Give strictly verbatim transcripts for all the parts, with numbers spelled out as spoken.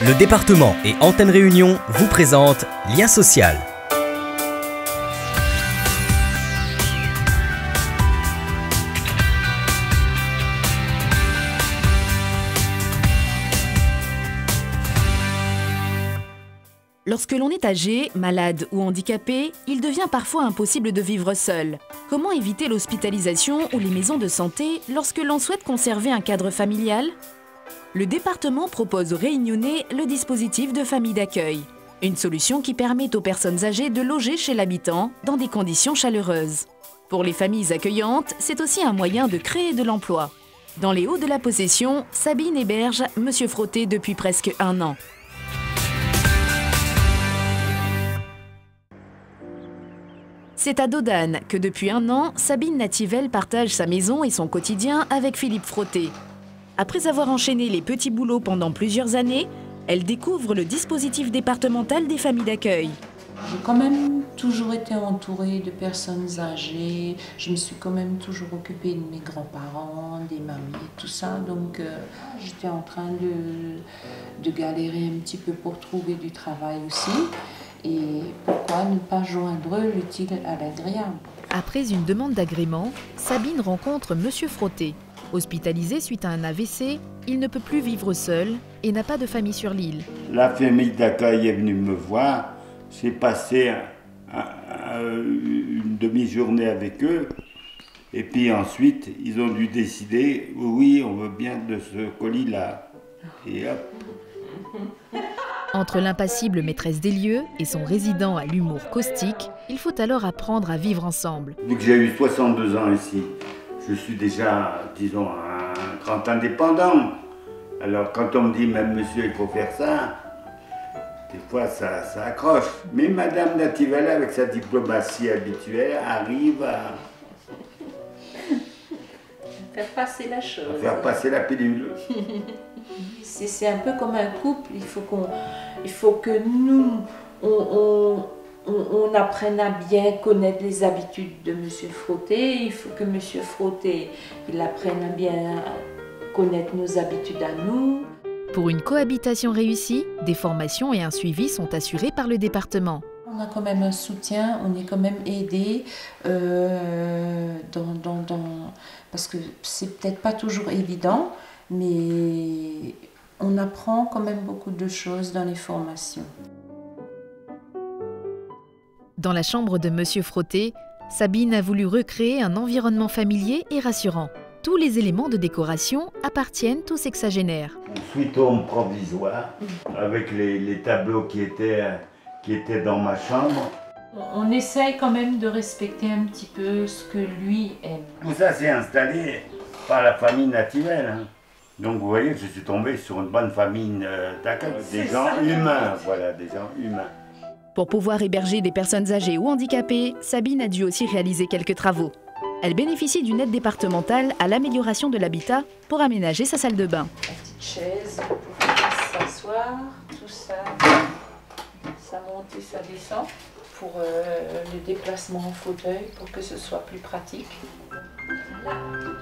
Le département et Antenne Réunion vous présentent Lien social. Lorsque l'on est âgé, malade ou handicapé, il devient parfois impossible de vivre seul. Comment éviter l'hospitalisation ou les maisons de santé lorsque l'on souhaite conserver un cadre familial ? Le département propose aux Réunionnais le dispositif de famille d'accueil. Une solution qui permet aux personnes âgées de loger chez l'habitant dans des conditions chaleureuses. Pour les familles accueillantes, c'est aussi un moyen de créer de l'emploi. Dans les Hauts de la Possession, Sabine héberge Monsieur Frotté depuis presque un an. C'est à Dodane que depuis un an, Sabine Nativelle partage sa maison et son quotidien avec Philippe Frotté. Après avoir enchaîné les petits boulots pendant plusieurs années, elle découvre le dispositif départemental des familles d'accueil. J'ai quand même toujours été entourée de personnes âgées. Je me suis quand même toujours occupée de mes grands-parents, des mamies, tout ça. Donc euh, j'étais en train de, de galérer un petit peu pour trouver du travail aussi. Et pourquoi ne pas joindre l'utile à l'agréable? Après une demande d'agrément, Sabine rencontre Monsieur Frotté. Hospitalisé suite à un A V C, il ne peut plus vivre seul et n'a pas de famille sur l'île. La famille d'accueil est venue me voir. J'ai passé un, un, une demi-journée avec eux. Et puis ensuite, ils ont dû décider, oui, on veut bien de ce colis-là. Et hop. Entre l'impassible maîtresse des lieux et son résident à l'humour caustique, il faut alors apprendre à vivre ensemble. Vu que j'ai eu soixante-deux ans ici, je suis déjà, disons, un grand indépendant. Alors quand on me dit, même monsieur, il faut faire ça, des fois ça, ça accroche. Mais Madame Nativelle, avec sa diplomatie habituelle, arrive à faire passer la chose. À faire passer la pilule. C'est un peu comme un couple, il faut, qu'on, il faut que nous, on, on, on, on apprenne à bien connaître les habitudes de Monsieur Frotté. Il faut que Monsieur Frotté il apprenne à bien connaître nos habitudes à nous. Pour une cohabitation réussie, des formations et un suivi sont assurés par le département. On a quand même un soutien, on est quand même aidé euh, dans, dans, dans, parce que c'est peut-être pas toujours évident, mais on apprend quand même beaucoup de choses dans les formations. Dans la chambre de Monsieur Frotté, Sabine a voulu recréer un environnement familier et rassurant. Tous les éléments de décoration appartiennent aux sexagénaires. Une suite home provisoire avec les, les tableaux qui étaient, qui étaient dans ma chambre. On essaye quand même de respecter un petit peu ce que lui aime. Tout ça s'est installé par la famille Nativelle. Hein. Donc vous voyez que je suis tombé sur une bonne famille d'accueil, des gens ça. humains, voilà, des gens humains. Pour pouvoir héberger des personnes âgées ou handicapées, Sabine a dû aussi réaliser quelques travaux. Elle bénéficie d'une aide départementale à l'amélioration de l'habitat pour aménager sa salle de bain. La petite chaise pour pouvoir s'asseoir, tout ça, ça monte et ça descend pour euh, le déplacement en fauteuil pour que ce soit plus pratique. Voilà.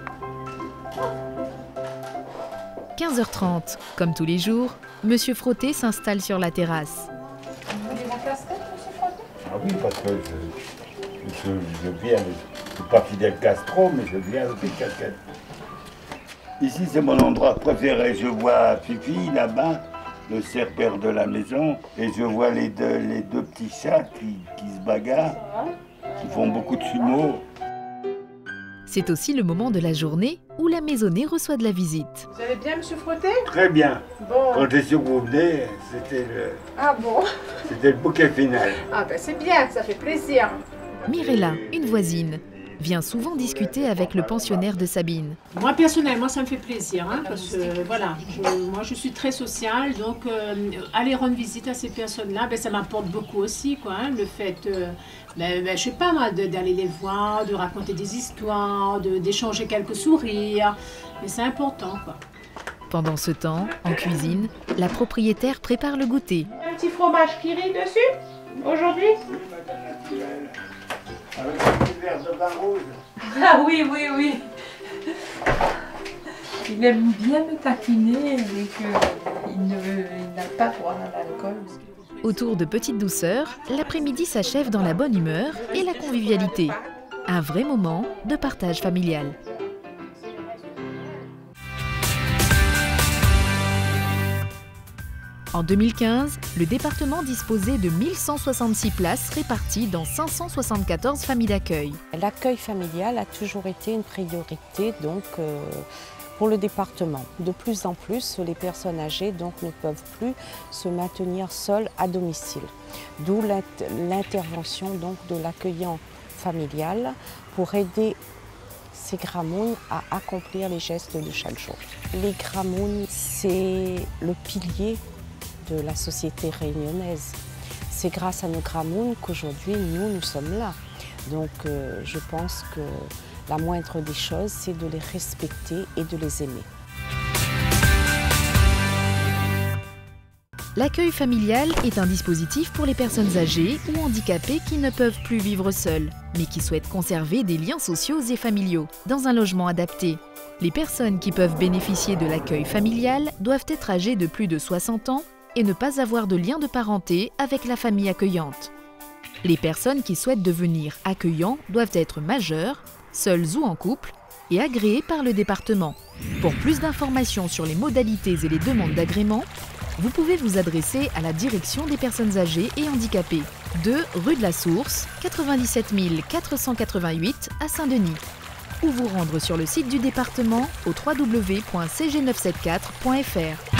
quinze heures trente, comme tous les jours, Monsieur Frotté s'installe sur la terrasse. Vous voulez la casquette, Monsieur Frotté? Ah oui, parce que je, je, je viens, je ne suis pas Fidel Castro, mais je viens avec une casquette. Ici, c'est mon endroit préféré. Je vois Fifi, là-bas, le serpent de la maison, et je vois les deux, les deux petits chats qui, qui se bagarrent, qui font beaucoup de sumo. C'est aussi le moment de la journée où la maisonnée reçoit de la visite. Vous allez bien, Monsieur Frotté? Très bien. Bon. Quand j'ai su que vous venez, c'était le, ah bon c'était le bouquet final. Ah ben c'est bien, ça fait plaisir. Mirella, une voisine, vient souvent discuter avec le pensionnaire de Sabine. Moi personnellement ça me fait plaisir, hein, parce que voilà, je, moi je suis très sociale, donc euh, aller rendre visite à ces personnes-là, ben, ça m'apporte beaucoup aussi, quoi, hein, le fait, euh, ben, ben, je sais pas moi, d'aller les voir, de raconter des histoires, d'échanger quelques sourires, mais c'est important, quoi. Pendant ce temps, en cuisine, la propriétaire prépare le goûter. Un petit fromage qui rit dessus, aujourd'hui? Avec un petit verre de vin rouge. Ah oui, oui, oui. Il aime bien me taquiner et qu'il n'a pas droit à l'alcool. Autour de petites douceurs, l'après-midi s'achève dans la bonne humeur et la convivialité. Un vrai moment de partage familial. En deux mille quinze, le département disposait de mille cent soixante-six places réparties dans cinq cent soixante-quatorze familles d'accueil. L'accueil familial a toujours été une priorité donc, euh, pour le département. De plus en plus, les personnes âgées donc, ne peuvent plus se maintenir seules à domicile. D'où l'intervention donc, de l'accueillant familial pour aider ces gramounes à accomplir les gestes de chaque jour. Les gramounes, c'est le pilier de la société réunionnaise. C'est grâce à nos gramounes qu'aujourd'hui, nous, nous sommes là. Donc, euh, je pense que la moindre des choses, c'est de les respecter et de les aimer. L'accueil familial est un dispositif pour les personnes âgées ou handicapées qui ne peuvent plus vivre seules, mais qui souhaitent conserver des liens sociaux et familiaux dans un logement adapté. Les personnes qui peuvent bénéficier de l'accueil familial doivent être âgées de plus de soixante ans et ne pas avoir de lien de parenté avec la famille accueillante. Les personnes qui souhaitent devenir accueillants doivent être majeures, seules ou en couple, et agréées par le département. Pour plus d'informations sur les modalités et les demandes d'agrément, vous pouvez vous adresser à la direction des personnes âgées et handicapées, deux rue de la Source, quatre-vingt-dix-sept mille quatre cent quatre-vingt-huit à Saint-Denis, ou vous rendre sur le site du département au w w w point c g neuf cent soixante-quatorze point f r.